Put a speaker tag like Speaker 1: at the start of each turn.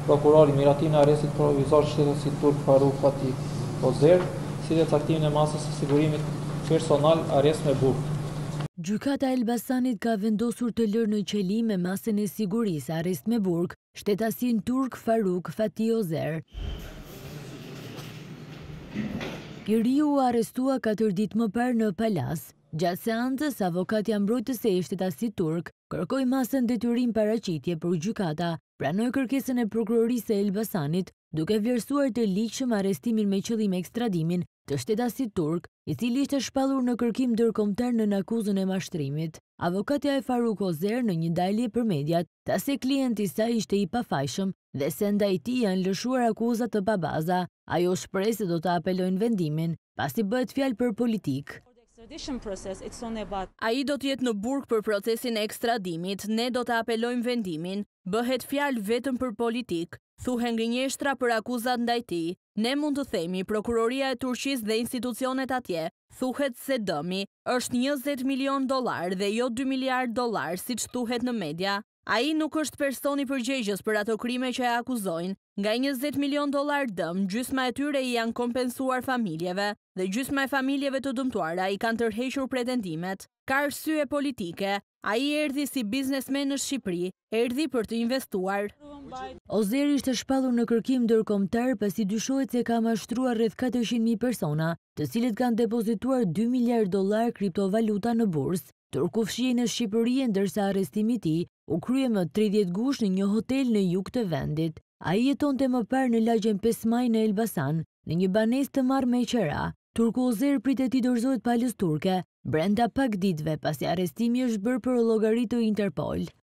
Speaker 1: prokurori miratimin e arrestit provizor shtetasit turk Faruk Ozer, si dhe caktimin e masës së sigurimit personal arrest me burg.
Speaker 2: Gjykata e Elbasanit ka vendosur të lërë në qelim me masën e sigurisë arrest me burg shtetasin turk Faruk Ozer. Njeriu u arrestua 4 ditë më parë në Palas. Gjatë seancës, avokatja mbrojtëse e shtetasit turk kërkoi masën detyrim paraqitje për gjykata pranoi kërkesën e prokurorisë e Elbasanit, duke vlerësuar të ligjshëm arrestimin me qëllim ekstradimin të shtetasit turk, i cili ishte shpallur në kërkim ndërkombëtar në akuzën e mashtrimit. Avokatja e Faruk Ozer në një dalje për mediat tha se klienti i saj ishte i pafajshëm dhe se ndaj tij janë lëshuar akuza të pabaza. Ajo shpreh se do të apelojnë vendimin, pasi bëhet fjalë për politik.
Speaker 3: Ai do të jetë në burg për procesin e ekstradimit, ne do të apelojmë vendimin, bëhet fjalë vetëm për politik, thuhen gënjeshtra për akuzat ndaj tij. Ne mund të themi prokuroria e Turqisë dhe institucionet atje thuhet se dëmi është $20 milion dhe jo $2 miliard, siç thuhet në media. Ai nuk është personi përgjegjës për ato krime që e akuzojnë. Nga $20 milion dëm, gjysma e tyre i janë kompensuar familjeve dhe gjysma e familjeve të dëmtuara i kanë tërhequr pretendimet. Ka arsye politike. Ai erdhi si biznesmen në Shqipëri, erdhi për të investuar.
Speaker 2: Ozer ishte shpallur në kërkim ndërkombëtar pasi dyshohet se ka mashtruar rreth 400.000 persona, të cilët kanë depozituar $2 miliard kriptovaluta në bursë. Turku fshihej në Shqipëri ndërsa arrestimi i tij u krye më 30 gush në një hotel në jug të vendit. Ai jetonte më parë në lagjen 5 Maj në Elbasan, në një banesë të marrë me qera. Turku Ozer pritet i dorëzohet palës turke brenda pak ditëve pasi arrestimi është bërë për llogari të Interpol.